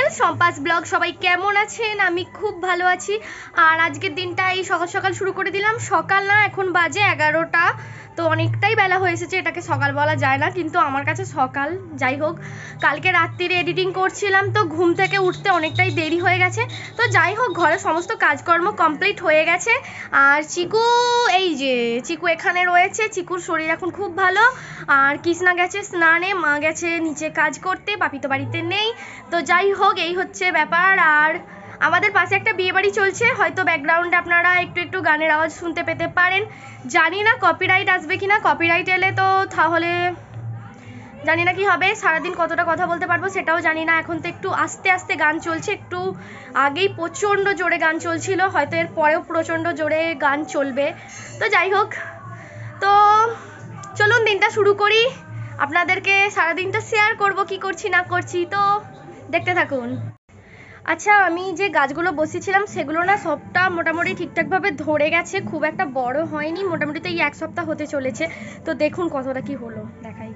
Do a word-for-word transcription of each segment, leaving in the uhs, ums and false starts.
সম্পাস blog. সবাই কেমন আছেন? আমি খুব ভালো আছি। আর আজকের দিনটা এই সকাল সকাল শুরু করে দিলাম। সকাল না, এখন বাজে এগারোটা, তো অনেকটাই বেলা হয়ে এসেছে। এটাকে সকাল বলা যায় না, কিন্তু আমার কাছে সকাল। যাই হোক, কালকে রাত্রিরে এডিটিং করছিলাম, তো ঘুম থেকে উঠতে অনেকটাই দেরি হয়ে গেছে। তো যাই হোক, ঘরে সমস্ত কাজকর্ম কমপ্লিট হয়ে গেছে। আর চিকু, এই যে চিকু এখানে রয়েছে। চিকুর শরীর এখন খুব ভালো। আর কৃষ্ণা গেছে স্নানে, মা গেছে নিচে কাজ করতে, পাপি তো বাড়িতে নেই। তো যাই হোক, এই হচ্ছে ব্যাপার। আর আমাদের পাশে একটা বিয়ে বাড়ি চলছে, হয়তো ব্যাকগ্রাউন্ডে আপনারা একটু একটু গানের আওয়াজ শুনতে পেতে পারেন। জানি না কপিরাইট আসবে কিনা। কপিরাইট এলে তো তাহলে জানি না কি হবে, সারাদিন কতটা কথা বলতে পারবো সেটাও জানি না। এখন তো একটু আস্তে আস্তে গান চলছে, একটু আগেই প্রচণ্ড জোরে গান চলছিল, হয়তো এর পরেও প্রচণ্ড জোরে গান চলবে। তো যাই হোক, তো চলুন দিনটা শুরু করি। আপনাদেরকে সারাদিনটা শেয়ার করব কি করছি না করছি, তো দেখতে থাকুন। আচ্ছা, আমি যে গাছগুলো বসিয়েছিলাম সেগুলো না সবটা মোটামুটি ঠিকঠাকভাবে ধরে গেছে, খুব একটা বড় হয়নি। মোটামুটি তো এই এক সপ্তাহ হতে চলেছে। তো দেখুন কতটা কি হলো, দেখাই।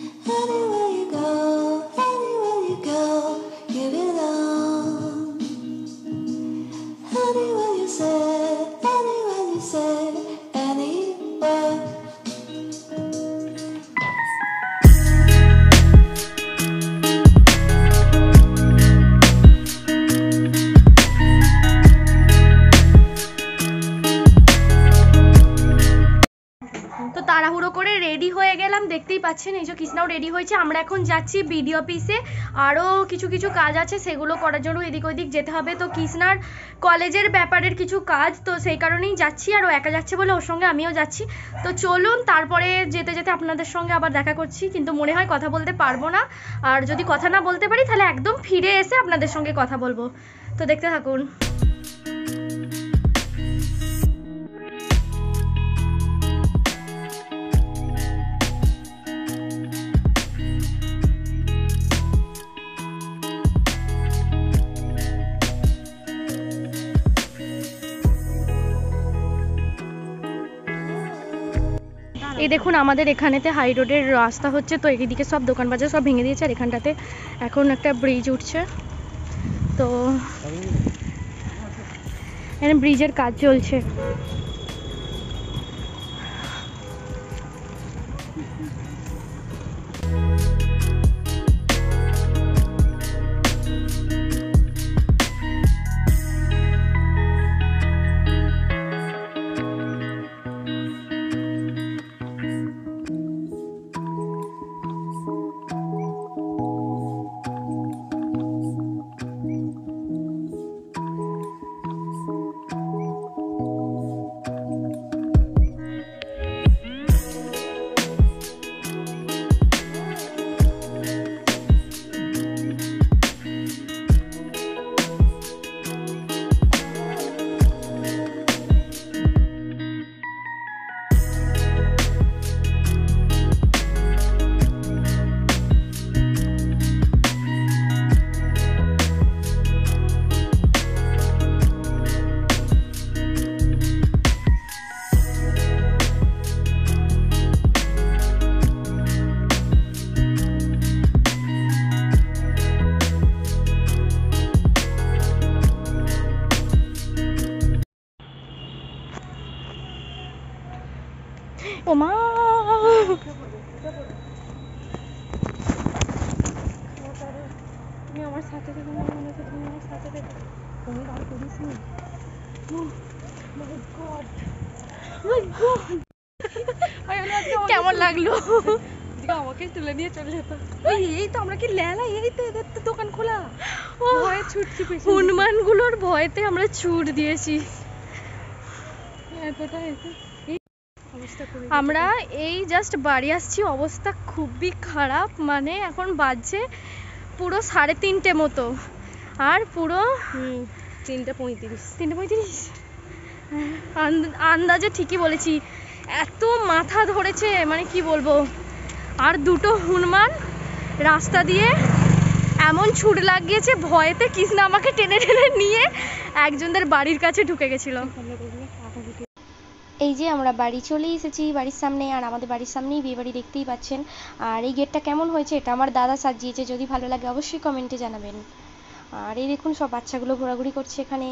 তো তাড়াহুড়ো করে রেডি হয়ে গেলাম, দেখতেই পাচ্ছেন। এই যে কৃষ্ণাও রেডি হয়েছে। আমরা এখন যাচ্ছি বিডিও অফিসে, আরও কিছু কিছু কাজ আছে সেগুলো করার জন্য এদিক ওদিক যেতে হবে। তো কৃষ্ণার কলেজের ব্যাপারের কিছু কাজ, তো সেই কারণেই যাচ্ছি। আর ও একা যাচ্ছে বলে ওর সঙ্গে আমিও যাচ্ছি। তো চলুন, তারপরে যেতে যেতে আপনাদের সঙ্গে আবার দেখা করছি। কিন্তু মনে হয় কথা বলতে পারবো না, আর যদি কথা না বলতে পারি তাহলে একদম ফিরে এসে আপনাদের সঙ্গে কথা বলবো। তো দেখতে থাকুন। এই দেখুন, আমাদের এখানেতে হাই রোডের রাস্তা হচ্ছে, তো এইদিকে সব দোকান বাজার সব ভেঙে দিয়েছে। আর এখানটাতে এখন একটা ব্রিজ উঠছে, তো এখানে ব্রিজের কাজ চলছে। ও মা, তুমি আমার সাথে থেকে মনে হচ্ছে তুমি আমার সাথে থেকে তুমি বার করিস নি। কেমন লাগলো? আমাকে তুলে নিয়ে চলে যেত। এই তো আমরা কি লেলা, এই তো এদের তো দোকান খোলা, ভয়ে ছুটছি। হনুমান গুলোর ভয়েতে আমরা ছুট দিয়েছি। আমরা এই জাস্ট বাড়ি আসছি, অবস্থা খুবই খারাপ। মানে এখন বাজছে পুরো সাড়ে তিনটে মতো, আর পুরো তিনটে পঁয়ত্রিশ তিনটে পঁয়ত্রিশ আন্দাজে ঠিকই বলেছি। এত মাথা ধরেছে, মানে কি বলবো। আর দুটো হনুমান রাস্তা দিয়ে এমন ছুট লাগিয়েছে, ভয়েতে কৃষ্ণা আমাকে টেনে টেনে নিয়ে একজনদের বাড়ির কাছে ঢুকে গেছিল। এই যে আমরা বাড়ি চলে এসেছি, বাড়ির সামনে। আর আমাদের বাড়ির সামনেই বিয়ে বাড়ি, দেখতেই পাচ্ছেন। আর এই গেটটা কেমন হয়েছে এটা আমার দাদা সাজিয়েছে। যদি ভালো লাগে অবশ্যই কমেন্টে জানাবেন। আর এই দেখুন সব বাচ্চাগুলো ঘোরাঘুরি করছে এখানে।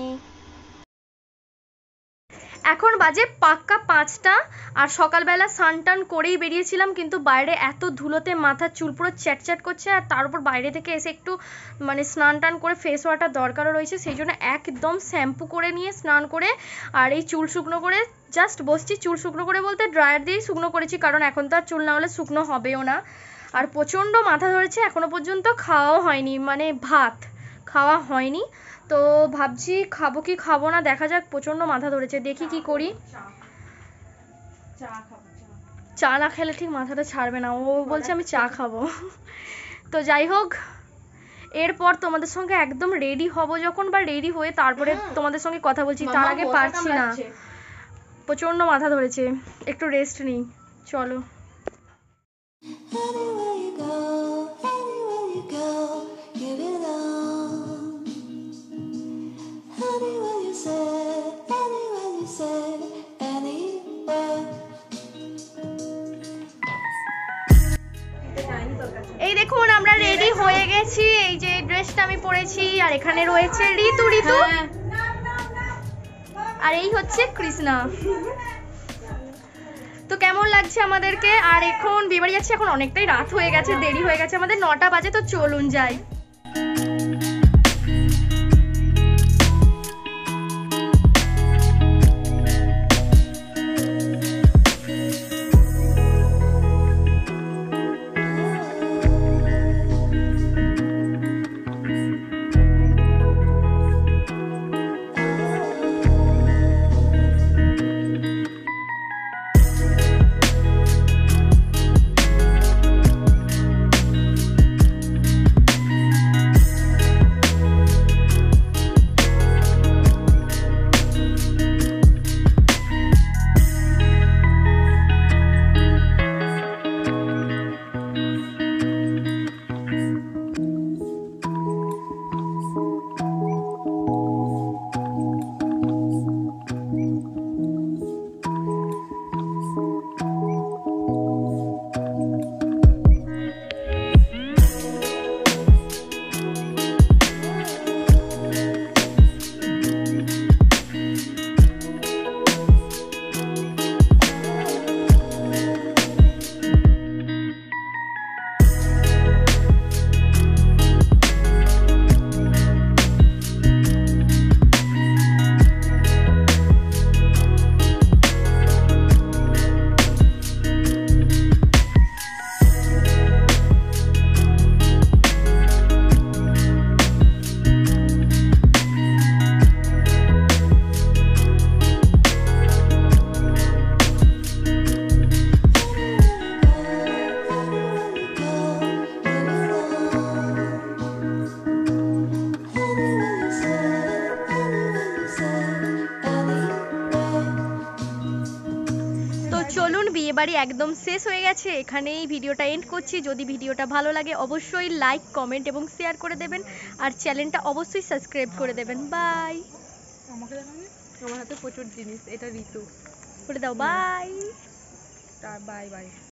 এখন বাজে পাক্কা পাঁচটা, আর সকালবেলা স্নান টান করেই বেরিয়েছিলাম, কিন্তু বাইরে এত ধুলোতে মাথার চুল পুরো চ্যাটচ্যাট করছে, আর তার উপর বাইরে থেকে এসে একটু মানে স্নান টান করে ফেস ওয়াটা দরকারও রয়েছে, সেই জন্য একদম শ্যাম্পু করে নিয়ে স্নান করে আর এই চুল শুকনো করে জাস্ট বসছি। চুল শুকনো করে বলতে ড্রায়ার দিয়েই শুকনো করেছি, কারণ এখন তো আর চুল না হলে শুকনো হবেও না। আর প্রচণ্ড মাথা ধরেছে, এখনো পর্যন্ত খাওয়াও হয়নি, মানে ভাত খাওয়া হয়নি, তো ভাবছি খাবো কি খাবো না দেখা যাক। প্রচন্ড মাথা ধরেছে, দেখি কি করি। চা না খেলে ঠিক মাথাটা ছাড়বে না, ও বলছে আমি চা খাবো। তো যাই হোক, এরপর তোমাদের সঙ্গে একদম রেডি হব যখন, বা রেডি হয়ে তারপরে তোমাদের সঙ্গে কথা বলছি, তার আগে পারছি না, প্রচন্ড মাথা ধরেছে, একটু রেস্ট নিই, চলো। Anywhere you go, anywhere you go, you belong. Anywhere you say, anywhere you say, anywhere. এই দেখুন আমরা রেডি হয়ে গেছি, এই যে ড্রেসটা আমি পরেছি, আর এখানে রয়েছে ঋতু ঋতু আর এই হচ্ছে কৃষ্ণা। তো কেমন লাগছে আমাদেরকে? আর এখন বিয়েবাড়ি যাচ্ছি, এখন অনেকটাই রাত হয়ে গেছে, দেরি হয়ে গেছে, আমাদের নটা বাজে, তো চলুন যাই। বিয়েবাড়ি একদম শেষ হয়ে গেছে, এখানেই ভিডিওটা এন্ড করছি। যদি ভিডিওটা ভালো লাগে অবশ্যই লাইক কমেন্ট এবং শেয়ার করে দেবেন, আর চ্যানেলটা অবশ্যই সাবস্ক্রাইব করে দেবেন। বাই। আমাকে দেখাবি? আমার হাতে প্রচুর জিনিস, এটা ঋতু করে দাও, বাই। Bye bye.